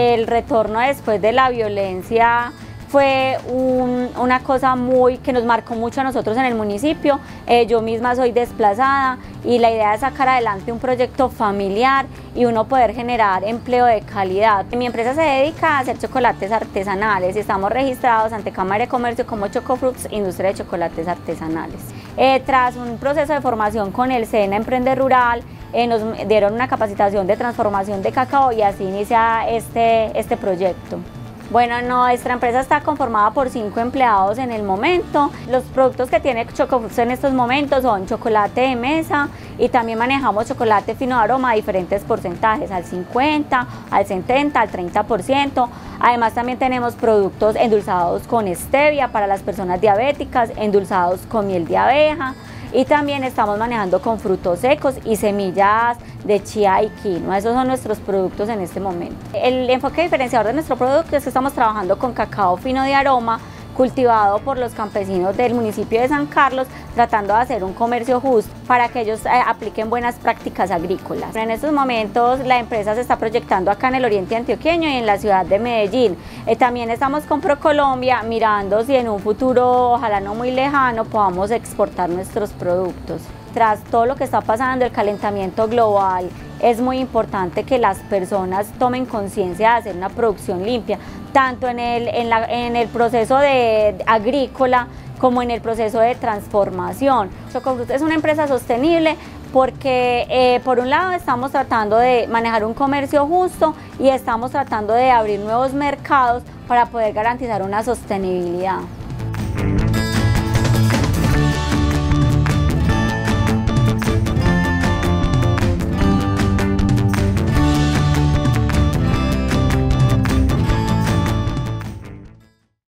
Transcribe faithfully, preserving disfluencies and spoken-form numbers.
el retorno después de la violencia fue un, una cosa muy que nos marcó mucho a nosotros en el municipio. Eh, yo misma soy desplazada y la idea es sacar adelante un proyecto familiar y uno poder generar empleo de calidad. Mi empresa se dedica a hacer chocolates artesanales y estamos registrados ante Cámara de Comercio como Chocofruits, Industria de Chocolates Artesanales. Eh, tras un proceso de formación con el SENA Emprende Rural, eh, nos dieron una capacitación de transformación de cacao y así inicia este, este proyecto. Bueno, nuestra empresa está conformada por cinco empleados en el momento. Los productos que tiene Chocofruits en estos momentos son chocolate de mesa y también manejamos chocolate fino de aroma a diferentes porcentajes, al cincuenta, al setenta, al treinta por ciento. Además también tenemos productos endulzados con stevia para las personas diabéticas, endulzados con miel de abeja. Y también estamos manejando con frutos secos y semillas de chía y quinoa. Esos son nuestros productos en este momento. El enfoque diferenciador de nuestro producto es que estamos trabajando con cacao fino de aroma cultivado por los campesinos del municipio de San Carlos, tratando de hacer un comercio justo para que ellos eh, apliquen buenas prácticas agrícolas. En estos momentos la empresa se está proyectando acá en el oriente antioqueño y en la ciudad de Medellín. Eh, también estamos con ProColombia mirando si en un futuro, ojalá no muy lejano, podamos exportar nuestros productos. Tras todo lo que está pasando, el calentamiento global, es muy importante que las personas tomen conciencia de hacer una producción limpia, tanto en el, en la, en el proceso de, de agrícola como en el proceso de transformación. Chocofruits es una empresa sostenible porque eh, por un lado estamos tratando de manejar un comercio justo y estamos tratando de abrir nuevos mercados para poder garantizar una sostenibilidad.